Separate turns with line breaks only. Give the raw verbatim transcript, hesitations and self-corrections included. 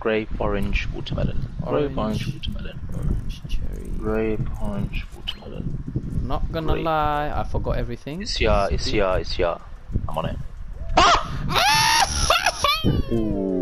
grape, orange, watermelon.
Orange,
grape, orange, watermelon.
Orange, cherry.
Grape, orange, watermelon.
Not gonna
grape.
lie, I forgot everything.
It's here, it's here, it's here. I'm on it. Ah! Ooh.